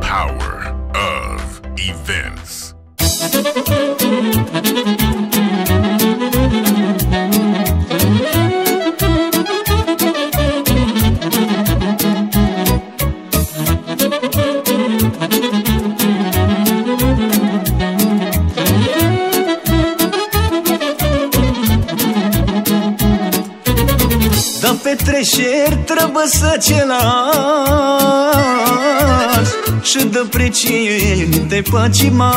power of events. Da petreceri trebuie să ce lași și de precini de păcimași.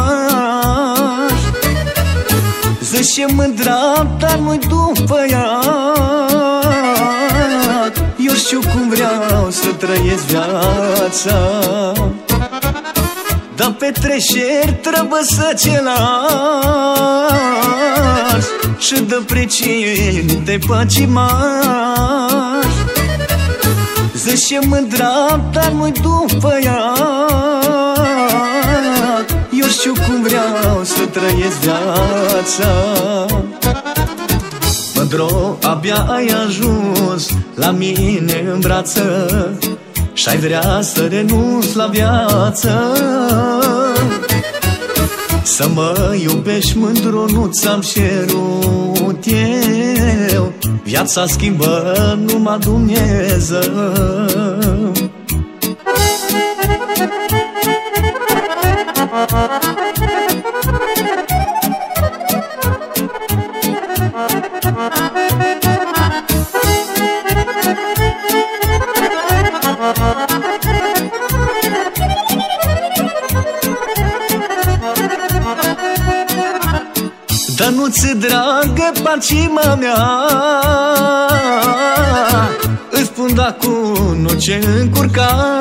Zice mândra, dar nu-i după ea. Eu știu cum vreau să trăiesc viața. Da petreceri trebuie să ce lași și de precini de păcimași. Zice mândra, dar nu-i după ea. Eu știu cum vreau să trăiesc viața. Mândro, abia ai ajuns la mine în brață și-ai vrea să renunți la viață. Să mă iubești, mândru, nu ți-am cerut eu. Viața schimbă numai Dumnezeu. Dar nu-ți dragă pacima mea, îți spun d'acum nu ce încurca.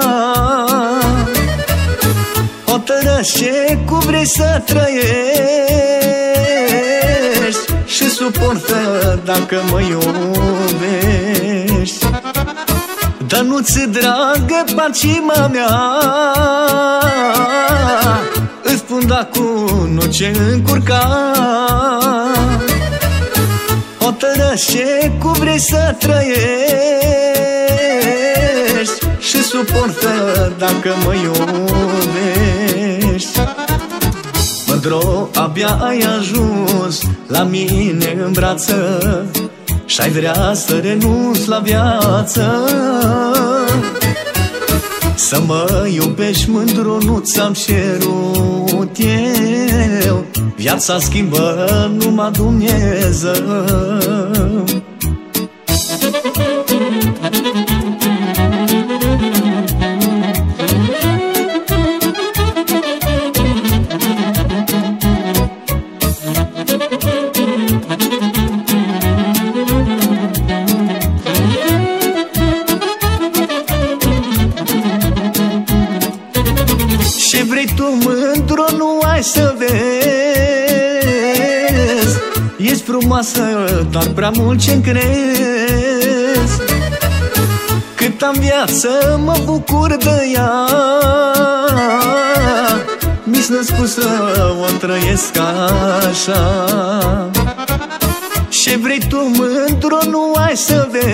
Hotărăște cum vrei să trăiești și suportă dacă mă iubești. Dar nu-ți dragă pacima mea, îți spun d'acum nu ce încurca. Hotărăște cum vrei să trăiești și suportă dacă mă iubești. Mândro, abia ai ajuns la mine în brață și-ai vrea să renunți la viață. Să mă iubești, mândru, nu ți-am cerut eu. Viața schimbă numai Dumnezeu. Ce vrei tu, mândru, nu ai să vezi. Ești frumoasă, dar prea mult ce-mi crezi. Cât am viață mă bucur de ea. Mi-s născut să o trăiesc așa. Ce vrei tu, mândru, nu ai să vezi.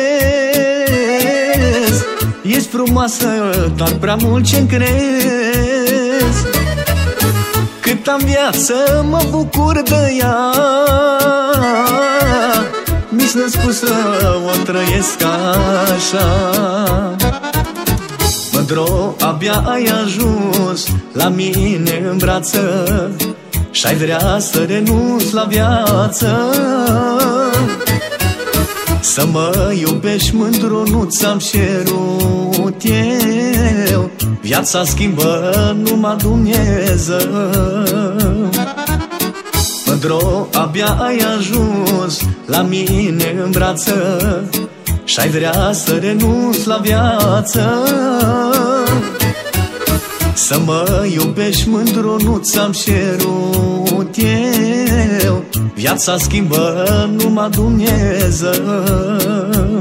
Ești frumoasă, dar prea mult ce-mi crezi. Cât am viață mă bucur de ea. Mi-s născut să o trăiesc așa. Mândro, abia ai ajuns la mine în brață și-ai vrea să renunți la viață. Să mă iubești, mândru, nu ți-am cerut eu. Viața schimbă numai Dumnezeu. Mândro, abia ai ajuns la mine în brață și-ai vrea să renunți la viață. Să mă iubești, mândru, nu ți-am cerut eu. Viața schimbă numai Dumnezeu.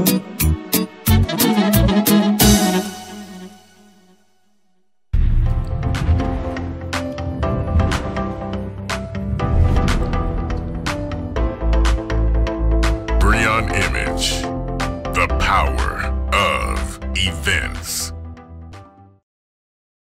Breon Image, the power of events.